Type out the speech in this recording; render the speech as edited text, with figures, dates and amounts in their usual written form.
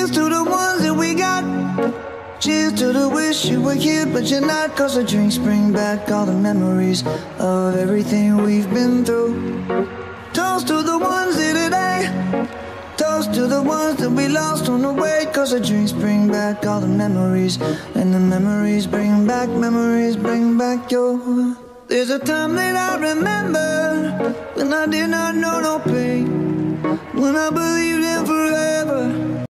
Cheers to the ones that we got. Cheers to the wish you were here but you're not. Cause the drinks bring back all the memories of everything we've been through. Toast to the ones here today. Toast to the ones that we lost on the way. Cause the drinks bring back all the memories, and the memories bring back your. There's a time that I remember when I did not know no pain, when I believed in forever.